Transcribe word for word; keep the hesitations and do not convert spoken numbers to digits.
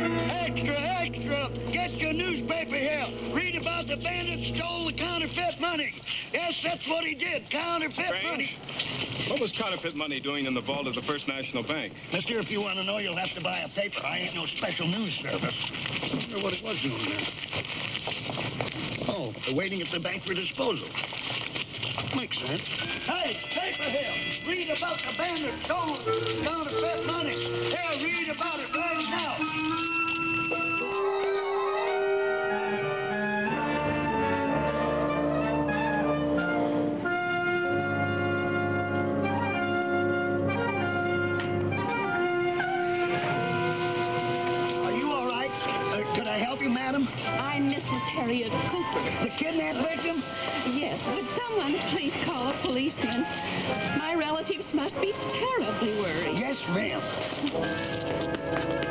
Extra, extra! Get your newspaper here. Read about the bandit stole the counterfeit money. Yes, that's what he did. Counterfeit Frank? money. What was counterfeit money doing in the vault of the First National Bank? Mister, if you want to know, you'll have to buy a paper. I ain't no special news service. I wonder what it was doing there. Oh, they're waiting at the bank for disposal. Makes sense. Hey, paper here. Read about the bandit stole counterfeit money. Here, read about it right now. Madam? I'm Missus Harriet Cooper. The kidnapped victim? Yes. Would someone please call a policeman? My relatives must be terribly worried. Yes, ma'am.